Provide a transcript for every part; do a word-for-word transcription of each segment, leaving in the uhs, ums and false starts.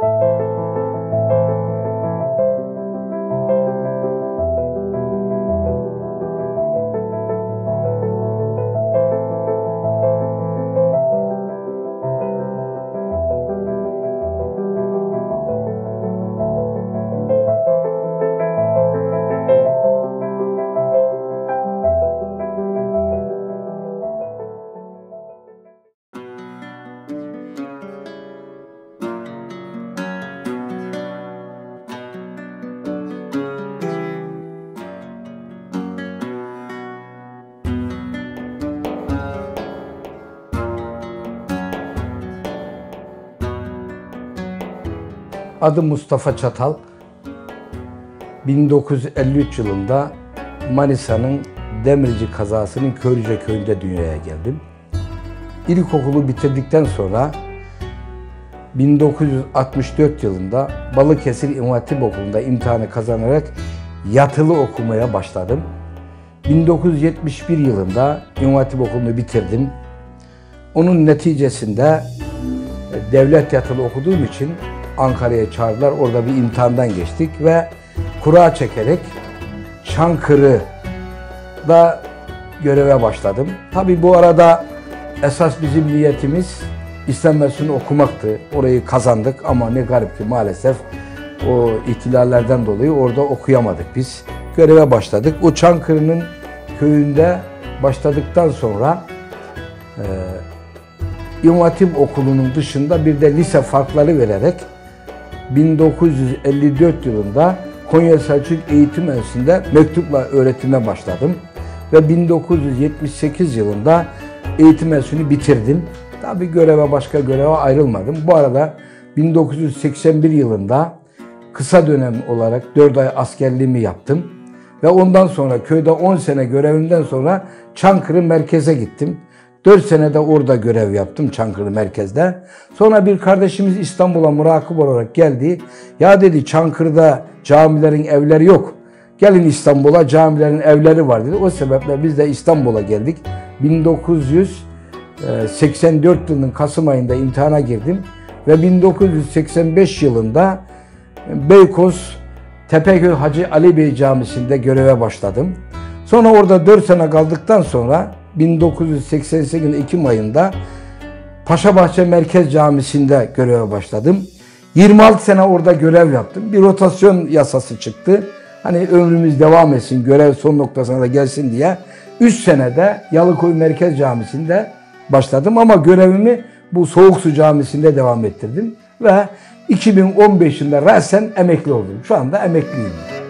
Adım Mustafa Çatal. bin dokuz yüz elli üç yılında Manisa'nın Demirci kazasının Körüce köyünde dünyaya geldim. İlkokulu bitirdikten sonra bin dokuz yüz altmış dört yılında Balıkesir İmam Hatip Okulu'nda imtihanı kazanarak yatılı okumaya başladım. bin dokuz yüz yetmiş bir yılında İmam Hatip Okulu'nu bitirdim. Onun neticesinde devlet yatılı okuduğum için Ankara'ya çağırdılar. Orada bir imtihandan geçtik ve kura çekerek Çankırı'da göreve başladım. Tabii bu arada esas bizim niyetimiz İslam Mesleğini okumaktı. Orayı kazandık ama ne garip ki maalesef o ihtilallerden dolayı orada okuyamadık biz. Göreve başladık. O Çankırı'nın köyünde başladıktan sonra e, İmam Hatip Okulu'nun dışında bir de lise farkları vererek bin dokuz yüz elli dört yılında Konya Selçuk Eğitim Enstitüsü'nde mektupla öğretime başladım. Ve bin dokuz yüz yetmiş sekiz yılında eğitim enstitüsünü bitirdim. Tabii göreve başka göreve ayrılmadım. Bu arada bin dokuz yüz seksen bir yılında kısa dönem olarak dört ay askerliğimi yaptım. Ve ondan sonra köyde on sene görevimden sonra Çankırı merkeze gittim. dört sene de orada görev yaptım Çankırı merkezde. Sonra bir kardeşimiz İstanbul'a murakip olarak geldi. Ya dedi Çankırı'da camilerin evleri yok. Gelin İstanbul'a camilerin evleri var dedi. O sebeple biz de İstanbul'a geldik. bin dokuz yüz seksen dört yılının Kasım ayında imtihana girdim. Ve bin dokuz yüz seksen beş yılında Beykoz Tepeköy Hacı Ali Bey Camisi'nde göreve başladım. Sonra orada dört sene kaldıktan sonra bin dokuz yüz seksen sekiz Ekim ayında Paşabahçe Merkez Camisi'nde göreve başladım. yirmi altı sene orada görev yaptım. Bir rotasyon yasası çıktı. Hani ömrümüz devam etsin, görev son noktasına da gelsin diye. üç senede Yalıköy Merkez Camisi'nde başladım ama görevimi bu Soğuksu Camisi'nde devam ettirdim. Ve iki bin on beş yılında rasen emekli oldum. Şu anda emekliyim.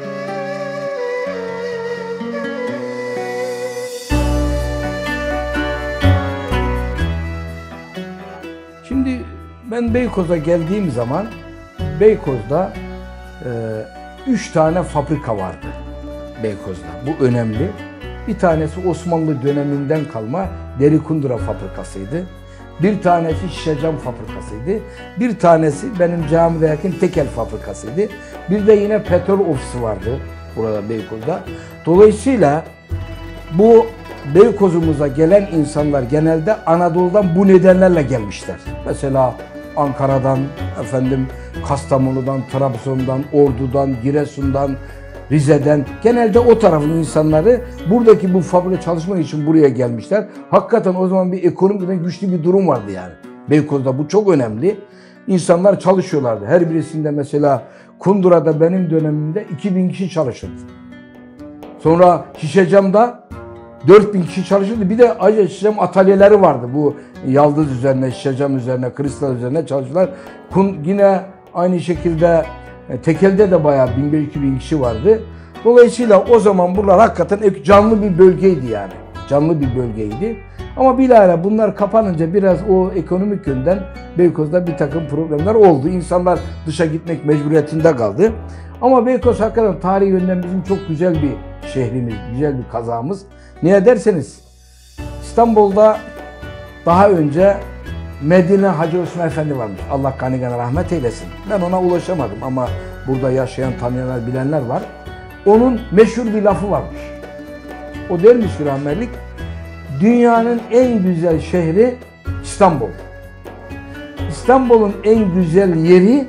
Şimdi ben Beykoz'a geldiğim zaman Beykoz'da e, üç tane fabrika vardı Beykoz'da. Bu önemli. Bir tanesi Osmanlı döneminden kalma deri kundura fabrikasıydı. Bir tanesi şişe cam fabrikasıydı. Bir tanesi benim camide yakın tekel fabrikasıydı. Bir de yine petrol ofisi vardı burada Beykoz'da. Dolayısıyla bu Beykoz'umuza gelen insanlar genelde Anadolu'dan bu nedenlerle gelmişler. Mesela Ankara'dan, efendim Kastamonu'dan, Trabzon'dan, Ordu'dan, Giresun'dan, Rize'den, genelde o tarafın insanları buradaki bu fabrika çalışmak için buraya gelmişler. Hakikaten o zaman bir ekonomiden güçlü bir durum vardı yani. Beykoz'da bu çok önemli. İnsanlar çalışıyorlardı. Her birisinde mesela Kundura'da benim dönemimde iki bin kişi çalışırdı. Sonra Şişecam'da dört bin kişi çalışırdı. Bir de ayrıca Şişecam atölyeleri vardı. Bu yaldız üzerine, Şişecam üzerine, kristal üzerine çalıştılar. Yine aynı şekilde Tekel'de de bayağı bin beş yüz iki bin kişi vardı. Dolayısıyla o zaman buralar hakikaten canlı bir bölgeydi yani. Canlı bir bölgeydi. Ama bilahare bunlar kapanınca biraz o ekonomik yönden Beykoz'da bir takım problemler oldu. İnsanlar dışa gitmek mecburiyetinde kaldı. Ama Beykoz hakikaten tarihi yönden bizim çok güzel bir şehrimiz, güzel bir kazamız. Niye derseniz İstanbul'da daha önce Medine Hacı Osman Efendi varmış. Allah gani gani rahmet eylesin. Ben ona ulaşamadım ama burada yaşayan, tanıyanlar, bilenler var. Onun meşhur bir lafı varmış. O dermiş ki rahmetlik, dünyanın en güzel şehri İstanbul. İstanbul'un en güzel yeri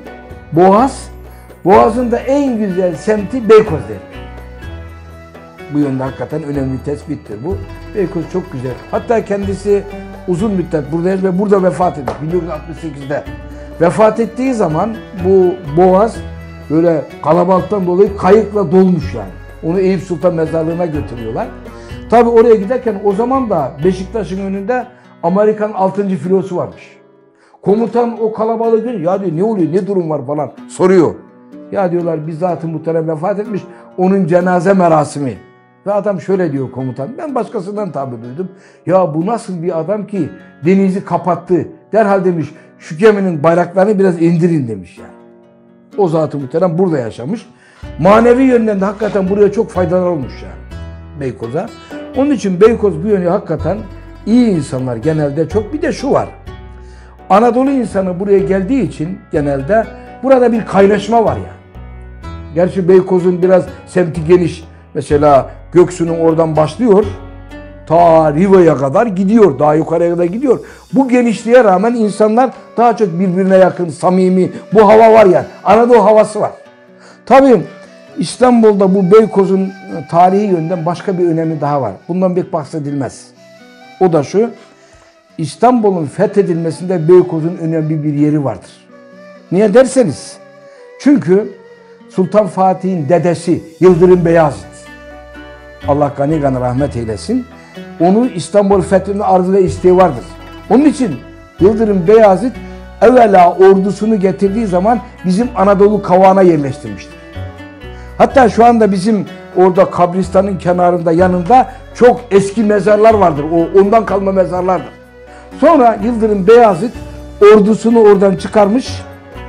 Boğaz, Boğaz'ın da en güzel semti Beykoz der. Bu yönde hakikaten önemli tespittir bu. Beykoz çok güzel. Hatta kendisi uzun müddet buradayız ve burada vefat etmiş. bin dokuz yüz altmış sekizde. Vefat ettiği zaman bu Boğaz böyle kalabalıktan dolayı kayıkla dolmuş yani. Onu Eyüp Sultan Mezarlığı'na götürüyorlar. Tabi oraya giderken o zaman da Beşiktaş'ın önünde Amerikan altıncı filosu varmış. Komutan o kalabalığı görünce ya diyor ne oluyor ne durum var falan soruyor. Ya diyorlar bizzat-ı muhterem vefat etmiş onun cenaze merasimi. Ve adam şöyle diyor komutan, ben başkasından tabi duydum. Ya bu nasıl bir adam ki denizi kapattı. Derhal demiş şu geminin bayraklarını biraz indirin demiş yani. O zat-ı muhterem burada yaşamış. Manevi yönden de hakikaten buraya çok faydalar olmuş yani Beykoz'a. Onun için Beykoz bu yönü hakikaten iyi insanlar genelde çok. Bir de şu var. Anadolu insanı buraya geldiği için genelde burada bir kaynaşma var ya. Gerçi Beykoz'un biraz semti geniş. Mesela Göksu'nun oradan başlıyor. Ta Riva'ya kadar gidiyor. Daha yukarıya kadar gidiyor. Bu genişliğe rağmen insanlar daha çok birbirine yakın, samimi. Bu hava var ya. Anadolu havası var. Tabii İstanbul'da bu Beykoz'un tarihi yönden başka bir önemi daha var. Bundan pek bahsedilmez. O da şu. İstanbul'un fethedilmesinde Beykoz'un önemli bir yeri vardır. Niye derseniz? Çünkü Sultan Fatih'in dedesi Yıldırım Beyazıt, Allah gani gani rahmet eylesin, onu İstanbul fethinin arzu ve isteği vardır. Onun için Yıldırım Beyazıt evvela ordusunu getirdiği zaman bizim Anadolu kavağına yerleştirmiştir. Hatta şu anda bizim orada kabristanın kenarında yanında çok eski mezarlar vardır. O ondan kalma mezarlardır. Sonra Yıldırım Beyazıt ordusunu oradan çıkarmış.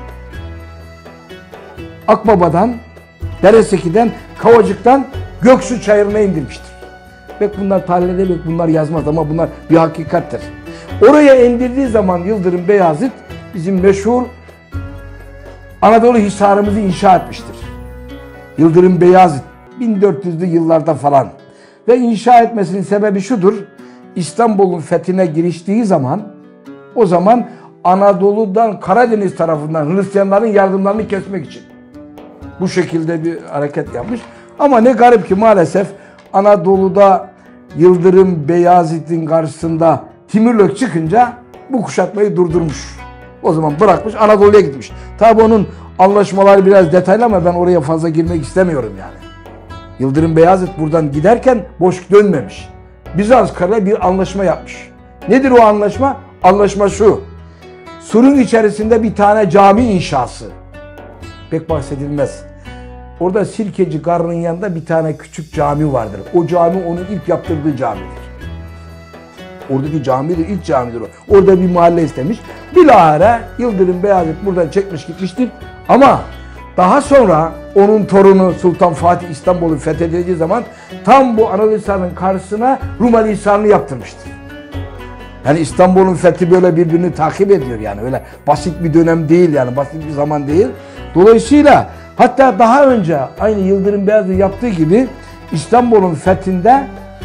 Akbaba'dan, Dereseki'den, Kavacık'tan Göksu Çayırı'na indirmiştir. Pek bunlar tarihte pek bunlar yazmaz ama bunlar bir hakikattir. Oraya indirdiği zaman Yıldırım Beyazıt bizim meşhur Anadolu Hisarımızı inşa etmiştir. Yıldırım Beyazıt bin dört yüzlü yıllarda falan. Ve inşa etmesinin sebebi şudur. İstanbul'un fethine giriştiği zaman o zaman Anadolu'dan Karadeniz tarafından Hristiyanların yardımlarını kesmek için bu şekilde bir hareket yapmış. Ama ne garip ki maalesef Anadolu'da Yıldırım Beyazıt'ın karşısında Timurlök çıkınca bu kuşatmayı durdurmuş. O zaman bırakmış Anadolu'ya gitmiş. Tabi onun anlaşmaları biraz detaylı ama ben oraya fazla girmek istemiyorum yani. Yıldırım Beyazıt buradan giderken boş dönmemiş. Bizans Kralı bir anlaşma yapmış. Nedir o anlaşma? Anlaşma şu. Sur'un içerisinde bir tane cami inşası. Pek bahsedilmez. Orada Sirkeci Garı'nın yanında bir tane küçük cami vardır. O cami onun ilk yaptırdığı camidir. Oradaki cami de ilk camidir o. Orada bir mahalle istemiş. Bilahare Yıldırım Beyazıt buradan çekmiş gitmiştir. Ama daha sonra onun torunu Sultan Fatih İstanbul'u fethedildiği zaman tam bu Anadolu Hisarı'nın karşısına Rumeli Hisarı'nı yaptırmıştır. Yani İstanbul'un fethi böyle birbirini takip ediyor yani. Öyle basit bir dönem değil yani. Basit bir zaman değil. Dolayısıyla hatta daha önce aynı Yıldırım Beyazıt yaptığı gibi İstanbul'un fethinde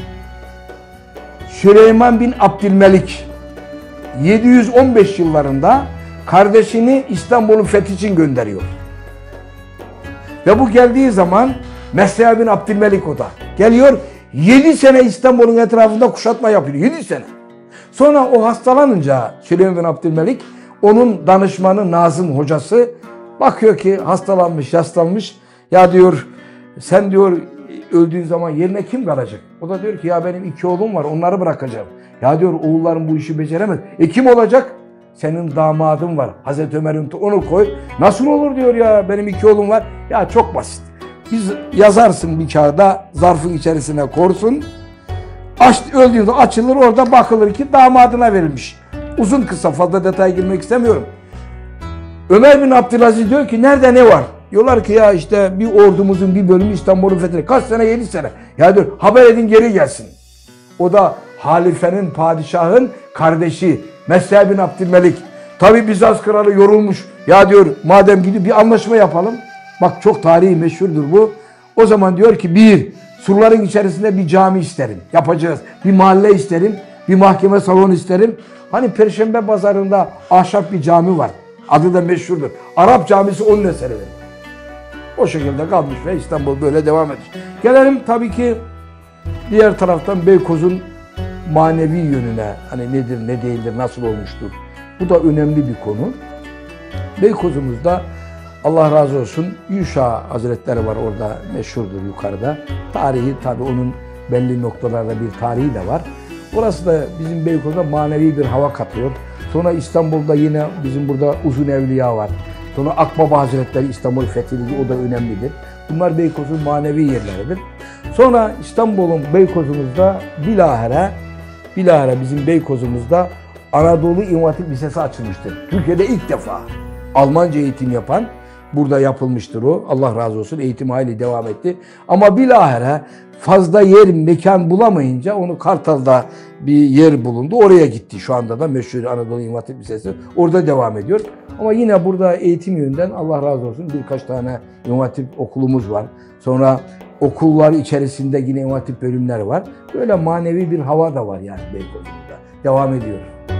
Süleyman bin Abdülmelik yedi yüz on beş yıllarında kardeşini İstanbul'un fethi için gönderiyor. Ve bu geldiği zaman Mesnevi bin Abdülmelik o da geliyor. yedi sene İstanbul'un etrafında kuşatma yapıyor. yedi sene. Sonra o hastalanınca Süleyman bin Abdülmelik onun danışmanı Nazım hocası bakıyor ki hastalanmış, yaslanmış. Ya diyor sen diyor öldüğün zaman yerine kim kalacak? O da diyor ki ya benim iki oğlum var onları bırakacağım. Ya diyor oğullarım bu işi beceremez. E kim olacak? Senin damadın var. Hazreti Ömer'in onu koy. Nasıl olur diyor ya benim iki oğlum var. Ya çok basit. Biz yazarsın bir kağıda zarfın içerisine korsun. Aç, öldüğünde açılır orada bakılır ki damadına verilmiş. Uzun kısa fazla detaya girmek istemiyorum. Ömer bin Abdülaziz diyor ki nerede ne var? Diyorlar ki ya işte bir ordumuzun bir bölümü İstanbul'un fethine. Kaç sene? yedi sene. Ya diyor haber edin geri gelsin. O da halifenin, padişahın kardeşi Mesnevi bin Abdülmelik. Tabi Bizans kralı yorulmuş. Ya diyor madem gidiyor bir anlaşma yapalım. Bak çok tarihi meşhurdur bu. O zaman diyor ki bir, surların içerisinde bir cami isterim. Yapacağız. Bir mahalle isterim. Bir mahkeme salonu isterim. Hani Perşembe Pazarı'nda ahşap bir cami var. Adı da meşhurdur. Arap camisi onun eseridir. O şekilde kalmış ve İstanbul böyle devam etmiş. Gelelim tabii ki diğer taraftan Beykoz'un manevi yönüne. Hani nedir, ne değildir, nasıl olmuştur. Bu da önemli bir konu. Beykoz'umuzda Allah razı olsun Yuşa Hazretleri var orada, meşhurdur yukarıda. Tarihi tabii onun belli noktalarda bir tarihi de var. Orası da bizim Beykoz'da manevi bir hava katıyor. Sonra İstanbul'da yine bizim burada Uzun Evliya var. Sonra Akbaba Hazretleri İstanbul fethedildi, o da önemlidir. Bunlar Beykoz'un manevi yerleridir. Sonra İstanbul'un Beykoz'umuzda bilahare, bilahare bizim Beykoz'umuzda Anadolu İmam Hatip Lisesi açılmıştır. Türkiye'de ilk defa Almanca eğitim yapan burada yapılmıştır o. Allah razı olsun, eğitim hayli devam etti. Ama bilahare fazla yer, mekan bulamayınca onu Kartal'da bir yer bulundu. Oraya gitti. Şu anda da meşhur Anadolu İmam Hatip Lisesi. Orada devam ediyor. Ama yine burada eğitim yönünden Allah razı olsun birkaç tane İmam Hatip okulumuz var. Sonra okullar içerisinde yine İmam Hatip bölümleri var. Böyle manevi bir hava da var yani Beykoz'da. Devam ediyor.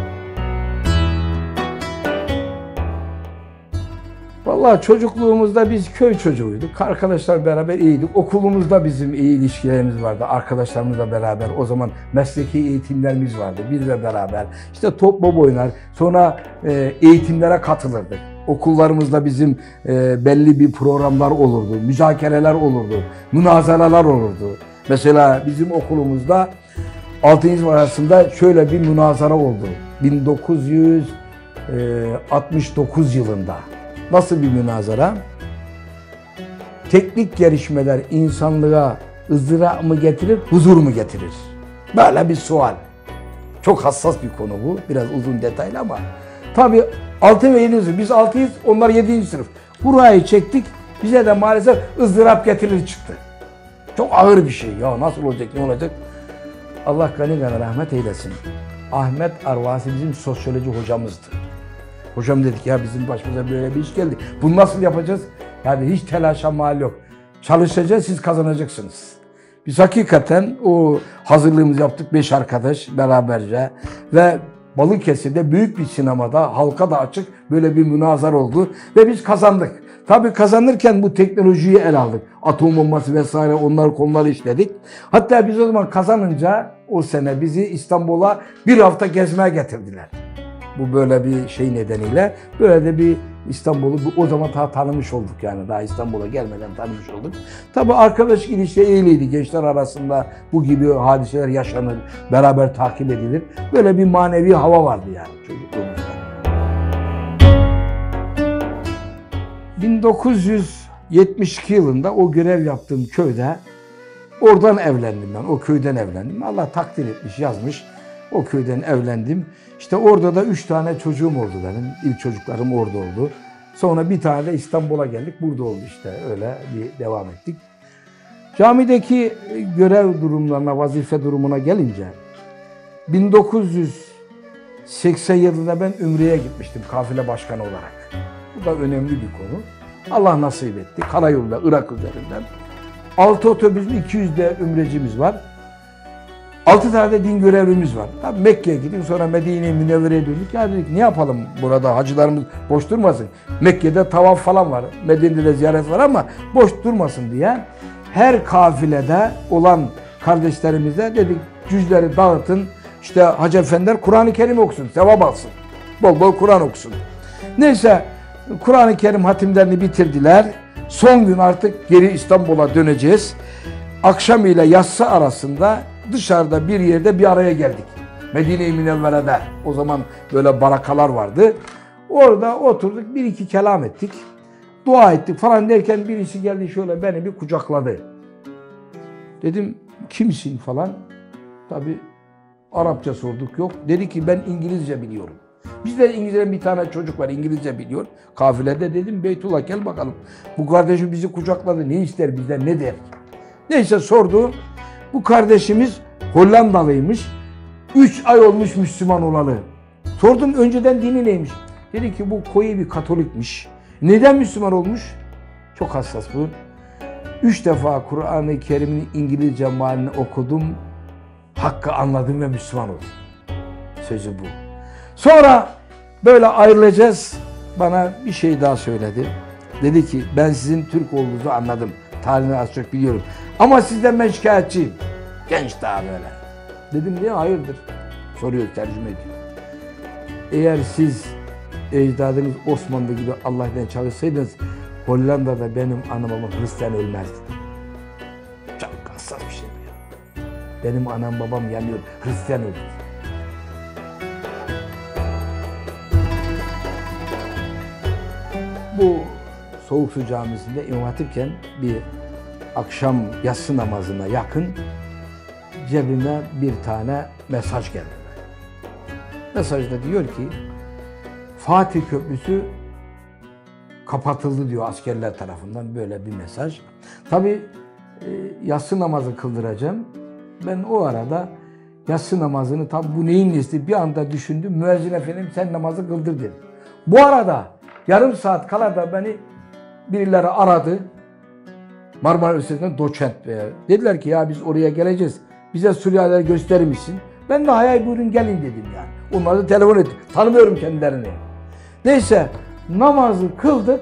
Vallahi çocukluğumuzda biz köy çocuğuyduk. Arkadaşlar beraber iyiydik. Okulumuzda bizim iyi ilişkilerimiz vardı. Arkadaşlarımızla beraber. O zaman mesleki eğitimlerimiz vardı. Bizle beraber. İşte top bol oynar. Sonra e, eğitimlere katılırdık. Okullarımızda bizim e, belli bir programlar olurdu. Müzakereler olurdu. Münazaralar olurdu. Mesela bizim okulumuzda altıncı sınıf arasında şöyle bir münazara oldu. bin dokuz yüz altmış dokuz yılında. Nasıl bir münazara? Teknik gelişmeler insanlığa ızdırap mı getirir, huzur mu getirir? Böyle bir sual. Çok hassas bir konu bu. Biraz uzun detaylı ama. Tabii altı ve yedinci sınıf. Biz altıyız, onlar yedinci sınıf. Burayı çektik. Bize de maalesef ızdırap getirir çıktı. Çok ağır bir şey. Ya nasıl olacak, ne olacak? Allah gani gani rahmet eylesin. Ahmet Arvasi bizim sosyoloji hocamızdı. Hocam dedik ya bizim başımıza böyle bir iş geldi. Bunu nasıl yapacağız? Yani hiç telaşa mal yok. Çalışacağız, siz kazanacaksınız. Biz hakikaten o hazırlığımızı yaptık beş arkadaş beraberce ve Balıkesir'de büyük bir sinemada halka da açık böyle bir münazara oldu ve biz kazandık. Tabii kazanırken bu teknolojiyi el aldık. Atom bombası vesaire onlar konuları işledik. Hatta biz o zaman kazanınca o sene bizi İstanbul'a bir hafta gezmeye getirdiler. Bu böyle bir şey nedeniyle böyle de bir İstanbul'u o zaman daha tanımış olduk yani daha İstanbul'a gelmeden tanımış olduk. Tabii arkadaş ilişkileri iyiydi. Gençler arasında bu gibi hadiseler yaşanır, beraber takip edilir. Böyle bir manevi hava vardı yani çocukluğumuzda. bin dokuz yüz yetmiş iki yılında o görev yaptığım köyde oradan evlendim ben. O köyden evlendim. Allah takdir etmiş, yazmış. O köyden evlendim. İşte orada da üç tane çocuğum oldu benim. İlk çocuklarım orada oldu. Sonra bir tane de İstanbul'a geldik. Burada oldu işte. Öyle bir devam ettik. Camideki görev durumlarına, vazife durumuna gelince bin dokuz yüz seksen yılında ben Ümre'ye gitmiştim kafile başkanı olarak. Bu da önemli bir konu. Allah nasip etti. Karayolda, Irak üzerinden. altı otobüs, iki yüz de ümrecimiz var. altı tane de din görevlimiz var. Tabii Mekke'ye gittik, sonra Medine-i Münevvere'ye döndük. Ya dedik ne yapalım burada, hacılarımız boş durmasın. Mekke'de tavaf falan var, Medine'de ziyaret var ama boş durmasın diye her kafilede olan kardeşlerimize dedik cüzleri dağıtın. İşte Hacı Efendiler Kur'an-ı Kerim okusun, sevap alsın. Bol bol Kur'an okusun. Neyse Kur'an-ı Kerim hatimlerini bitirdiler. Son gün artık geri İstanbul'a döneceğiz. Akşam ile yatsı arasında dışarıda bir yerde bir araya geldik. Medine-i Münevvere'de. O zaman böyle barakalar vardı. Orada oturduk, bir iki kelam ettik. Dua ettik falan derken birisi geldi şöyle beni bir kucakladı. Dedim kimsin falan. Tabii Arapça sorduk, yok. Dedi ki ben İngilizce biliyorum. Bizde İngilizce'den bir tane çocuk var, İngilizce biliyor. Kafilede dedim Beytullah gel bakalım. Bu kardeşim bizi kucakladı, ne ister bizden, ne der? Neyse sordu. Bu kardeşimiz Hollandalıymış. Üç ay olmuş Müslüman olalı. Sordum önceden dini neymiş? Dedi ki bu koyu bir Katolikmiş. Neden Müslüman olmuş? Çok hassas bu. Üç defa Kur'an-ı Kerim'in İngilizce mealini okudum. Hakkı anladım ve Müslüman oldum. Sözü bu. Sonra böyle ayrılacağız. bana bir şey daha söyledi. Dedi ki ben sizin Türk olduğunuzu anladım. Tarihini az çok biliyorum. Ama sizden ben şikayetçiyim. Genç daha böyle. Dedim niye? Hayırdır? Soruyor, tercüme ediyor. Eğer siz ecdadınız Osmanlı gibi Allah'tan çalışsaydınız Hollanda'da benim anam babam Hristiyan ölmezdi. Çok hassas bir şey bu ya. Benim anam babam yanıyor, Hristiyan öldü. Bu Soğuk Su Camisi'nde İmam Hatipken bir akşam yatsı namazına yakın cebime bir tane mesaj geldi. Mesajda diyor ki Fatih Köprüsü kapatıldı diyor askerler tarafından, böyle bir mesaj. Tabii e, yatsı namazı kıldıracağım. Ben o arada yatsı namazını tabi bu neyin nesli bir anda düşündüm. Müezzin efendim sen namazı kıldır dedi. Bu arada yarım saat kala da beni birileri aradı. Marmara Üniversitesi'nden doçent veya. Dediler ki ya biz oraya geleceğiz. Bize Suriyeliler gösterir misin? Ben de hayal buyurun gelin dedim yani. Onlar da telefon etti. Tanımıyorum kendilerini. Neyse namazı kıldık.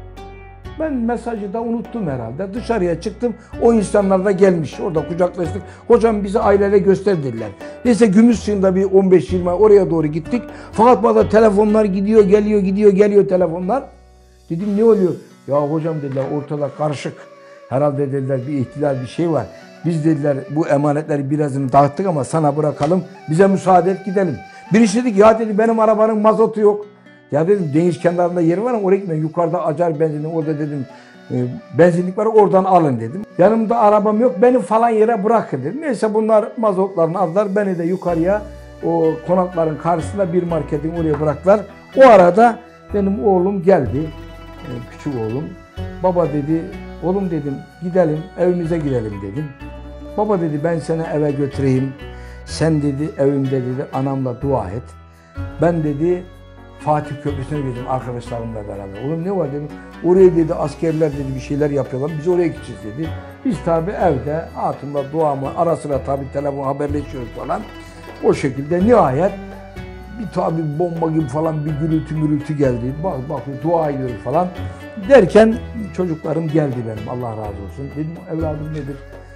Ben mesajı da unuttum herhalde. Dışarıya çıktım. O insanlar da gelmiş. Orada kucaklaştık. Hocam bizi ailelere göster dediler. Neyse Gümüşsuyu'nda bir on beş yirmi oraya doğru gittik. Fakat bana telefonlar gidiyor, geliyor, gidiyor, geliyor telefonlar. Dedim ne oluyor? Ya hocam dediler ortada karışık. Herhalde dediler bir ihtilal bir şey var. Biz dediler bu emanetleri birazını dağıttık ama sana bırakalım. Bize müsaade et gidelim. Birisi dedi ki ya dedi benim arabanın mazotu yok. Ya dedim deniz kenarında yeri var ama oraya gitmeyin. Yukarıda acar benzinli orada dedim e, benzinlik var oradan alın dedim. Yanımda arabam yok beni falan yere bırakın dedim. Neyse bunlar mazotlarını aldılar. Beni de yukarıya o konakların karşısında bir marketin oraya bıraktılar. O arada benim oğlum geldi. E, küçük oğlum. Baba dedi oğlum dedim gidelim evimize gidelim dedim. Baba dedi ben seni eve götüreyim. Sen dedi evimde dedi anamla dua et. Ben dedi Fatih Köprüsü'ne gittim arkadaşlarımla beraber. Oğlum ne var dedim. Oraya dedi askerler dedi bir şeyler yapıyorlar. Biz oraya gideceğiz dedi. Biz tabi evde hatunla duamı ara sıra tabi telefon haberleşiyoruz falan. O şekilde nihayet bir tabi bomba gibi falan bir gürültü gürültü geldi. Bak bak dua ediyoruz falan. Derken çocuklarım geldi benim Allah razı olsun. Dedim evladım nedir?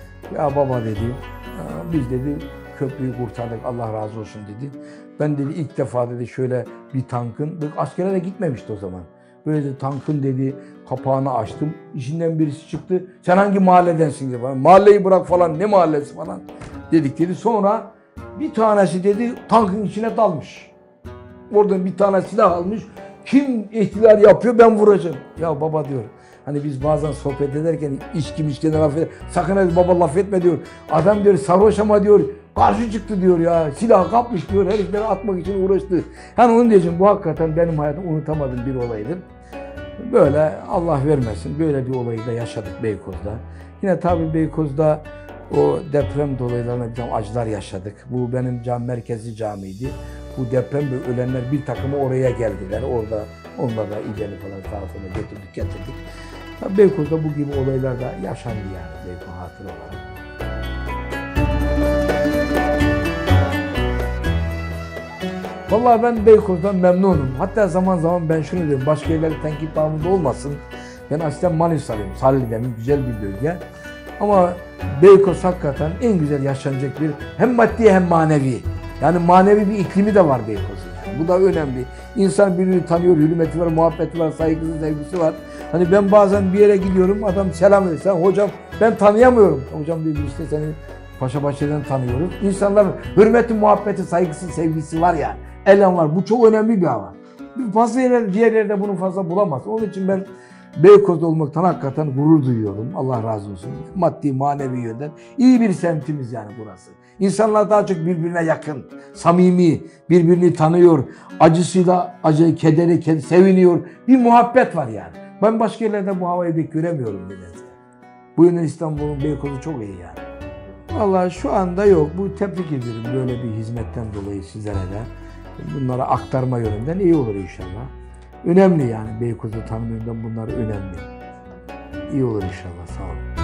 Ya baba dedi. Biz dedi köprüyü kurtardık Allah razı olsun dedi. Ben dedi ilk defa dedi şöyle bir tankın, askere de gitmemişti o zaman. Böyle de tankın dedi kapağını açtım. İçinden birisi çıktı. Sen hangi mahalledensin dedi falan. Mahalleyi bırak falan ne mahallesi falan dedik dedi. Sonra bir tanesi dedi tankın içine dalmış. Oradan bir tane silah almış. Kim ihtilal yapıyor ben vuracağım. Ya baba diyor. Hani biz bazen sohbet ederken içki mişkine laf eder. Sakın hadi baba laf etme diyor. Adam diyor sarhoş ama diyor karşı çıktı diyor ya. Silah kapmış diyor. Herifleri atmak için uğraştı. Yani onun diyeceğim bu hakikaten benim hayatımda unutamadığım bir olaydır. Böyle Allah vermesin böyle bir olayı da yaşadık Beykoz'da. Yine tabii Beykoz'da o deprem dolaylarına bir takım acılar yaşadık. Bu benim cami merkezi camiydi. Bu depremde ölenler bir takımı oraya geldiler. Orada onlarla ilgili falan sağa sola götürdük getirdik. Tabii Beykoz'da bu gibi olaylar da yaşandı yani Beykoz hatıra olarak. Vallahi ben Beykoz'dan memnunum. Hatta zaman zaman ben şunu diyorum, başka yerlerde tenkit bağımında olmasın. Ben aslen Manisa'lıyım, Salihli'den güzel bir bölge. Ama Beykoz hakikaten en güzel yaşanacak bir hem maddi hem manevi. Yani manevi bir iklimi de var Beykoz'un. Bu da önemli. İnsan birbirini tanıyor, hürmeti var, muhabbeti var, saygısı, sevgisi var. Hani ben bazen bir yere gidiyorum, adam selam verir. Sen hocam ben tanıyamıyorum. Hocam diyor işte seni Paşabahçe'den tanıyoruz. İnsanların hürmeti, muhabbeti, saygısı, sevgisi var ya. Elan var. Bu çok önemli bir hava. Fazla yerler, diğer yerde bunu fazla bulamaz. Onun için ben Beykoz'da olmaktan hakikaten gurur duyuyorum. Allah razı olsun. Maddi, manevi yönden iyi bir semtimiz yani burası. İnsanlar daha çok birbirine yakın, samimi, birbirini tanıyor, acısıyla acı, kederi, ked seviniyor. Bir muhabbet var yani. Ben başka yerlerde bu havayı pek göremiyorum nedense. Bu yönden İstanbul'un Beykoz'u çok iyi yani. Vallahi şu anda yok. Bu tebrik ederim böyle bir hizmetten dolayı sizlere de. Bunlara aktarma yönünden iyi olur inşallah. Önemli yani Beykoz'u tanıma yönünden bunlar önemli. İyi olur inşallah. Sağ olun.